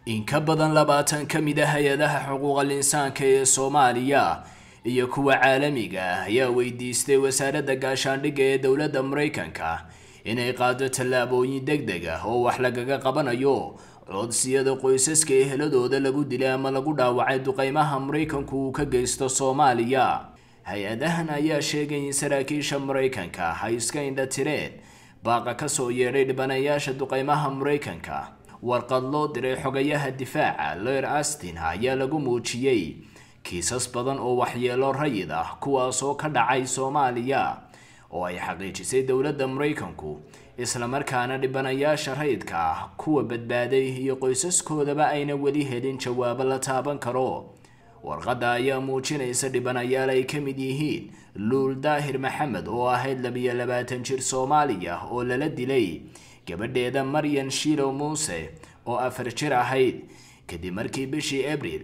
in ka badan 20 kamid ah hay'adaha xuquuqul insaanka ee Soomaaliya iyo kuwa caalamiga ah ayaa weydiistay wasaaradda gaashaandhigga ee dawladda Mareykanka inay qaado tallaabooyin degdeg ah oo wax lagaga qabanayo codsiyada qoysaska eheladooda lagu dilay ama lagu dhaawacay duqeymaha Mareykanku uu ka geysto Soomaaliya. hay-adahan ayaa sheegay in saraakiisha Mareykanka ay iska indhatireen baaqa ka soo yeeray dhibanayaasha duqeymaha Mareykanka. warqad loo diray xogayaha difaaca Lloyd Austin ayaa lagu muujiyay kiisas badan oo waxyeelo rayid ah kuwaas oo ka dhacay Soomaaliya oo ay xaqiijisay dawladda Mareykanku isla markaana dhibanayaasha rayidka ah kuwa badbaaday iyo qoysaskoodaba ayna weli helin jawaab la taaban karo. warqadda ayaa muujinaysa dhibanayaal ay ka mid yihiin Luul Daahir Maxamed oo ahayd 22 jir Soomaaliya oo lala dilay gabadheeda Maryan Shilow Muuse oo 4 jir ahayd kadib markii bishii Abriil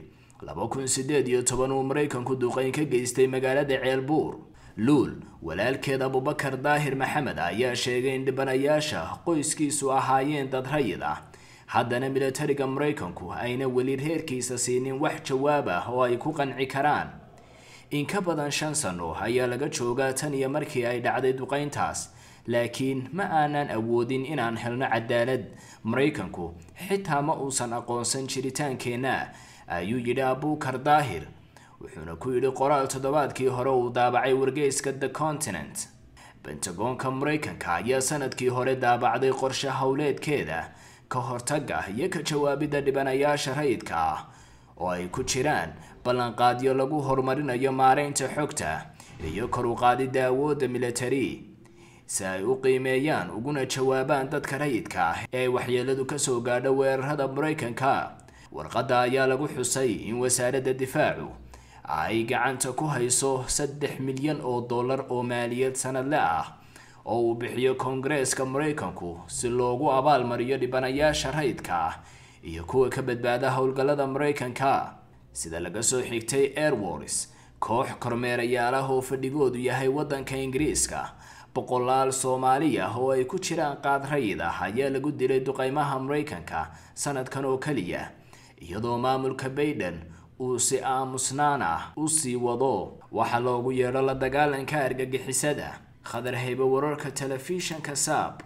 2018 uu Mareykanku duqeyn ka geystay magaalada Ceelbuur. Luul walaalkeed Abubakar Daahir Maxamed ayaa sheegay in dhibanayaasha qoyskiisu ahaayeen dad rayid ah haddana militariga Mareykanku ayna weli reerkiisa siinin wax jawaab ah oo ay ku qanci karaan. in ka badan 5 sano ayaa laga joogaa tan iyo markii ay dhacday duqeyntaas, laakiin ma aanan awoodin inaan helno cadaalad. Mareykanku xitaa ma uusan aqoonsan jiritaankeena, ayuu yidhi Abubakar Daahir, wuxuuna ku yidhi qoraal toddobaadkii hore uu daabacay wargeyska The Continent. Pentagonka Mareykanka ayaa sanadkii hore daabacday qorshe hawleedkeeda ka hortagga iyo ka jawaabidda dhibanayaasha rayidka ah oo ay ku jiraan ballanqaadyo lagu horumarinayo maareynta xogta iyo kor u qaadidda awoodda military si ay u qiimeeyaan uguna jawaabaan dadka rayidka ah ee waxyeeladu ka soo gaadho weerarada Mareykanka. warqadda ayaa lagu xusay in wasaaradda difaacu ay gacanta ku hayso $3 milyan oo maaliyad sanadle ah oo uu bixiyo Koongareeska Mareykanku si loogu abaalmariyo dhibanayaasha rayidka ah iyo kuwa ka badbaada howlgallada Mareykanka. sida laga soo xigtay Air Wars, koox kormeerayaal ah oo fadhigoodu yahay waddanka Ingiriiska, boqolaal Soomaali ah oo ay ku jiraan qaad rayid ah ayaa lagu dilay duqeymaha Mareykanka sanadkan oo kaliya, iyadoo maamulka Biden uu si aamusnaan ah u sii wado waxa loogu yeero la dagaalanka argagixisada. Khadar Hayba, wararka telefishinka Saab.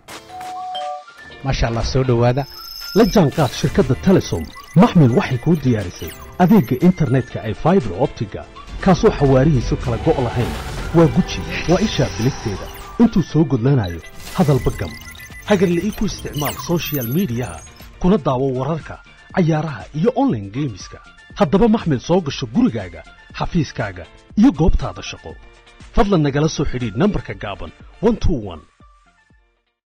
maasha Allah, soo dhawaada la jaanqaad shirkadda Telesom. maxmil waxay kuu diyaarisay adeegga internetka ee fiber optiga kaasoo xawaarihiisu kala go' lahayn. waa guji waa ishaa biligteeda intuu soo gudlanayo hadalba gam hagarle ii ku isticmaal social media kuna daawo wararka cayaaraha iyo online gameska. haddaba maxmil soo gasho gurigaaga, xafiiskaaga iyo goobtaada shaqo. fadlan nagala soo xidhiidh nambarka gaaban 121.